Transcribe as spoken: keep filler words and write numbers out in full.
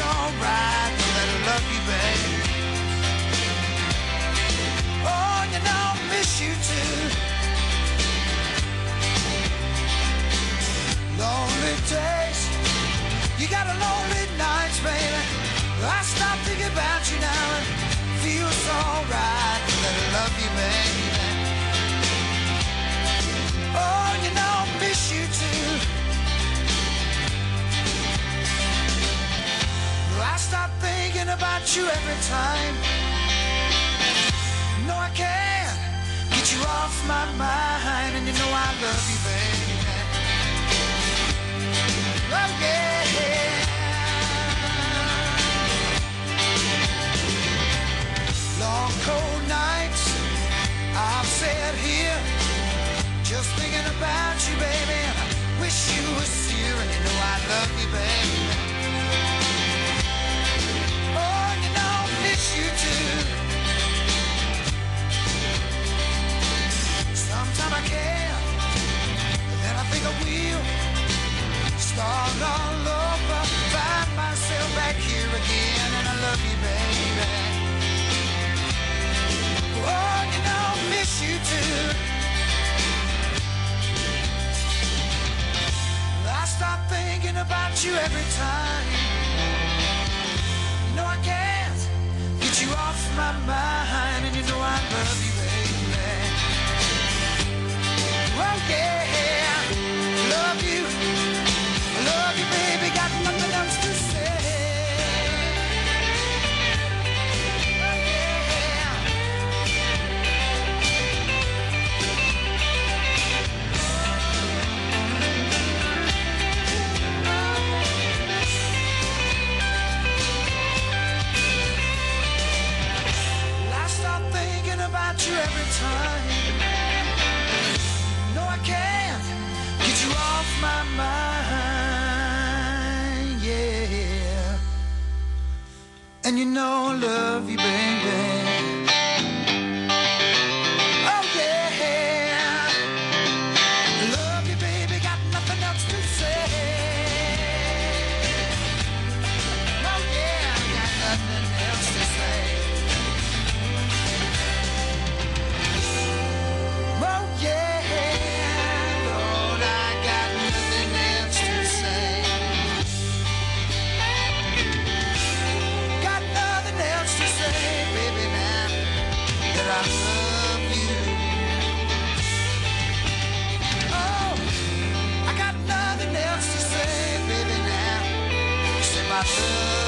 alright, know that I love you, babe. Oh, you know I miss you too. Lonely days, you got a lonely nights, baby. I stop thinking about you now and feels alright, know that I love you, baby. Oh, you know I miss you too. I stop thinking about you every time. No, I can't get you off my mind, and you know I love you, baby. Oh, yeah. Long, cold nights I've sat here just thinking about you, baby. I wish you was here, and you know I love you, baby. Oh, you know I miss you too. Sometimes I can, but then I think I will start all over, find myself back here again, and I love you, baby. Oh, you know I miss you too. I stop thinking about you every time. No, I can't get you off my mind, and you know I love you, baby. Oh, yeah, love you, love you, baby, got nothing else to say. Oh, yeah. I stop thinking about you every time. No, I can't get you off my mind, yeah. And you know I love you, baby. Oh, yeah. Love you, baby, got nothing else to say. Oh, yeah, got nothing else to say. Oh, yeah, Lord, I got nothing else to say. Got nothing else to say, baby, now that I love you. Oh, I got nothing else to say, baby, now except I love you.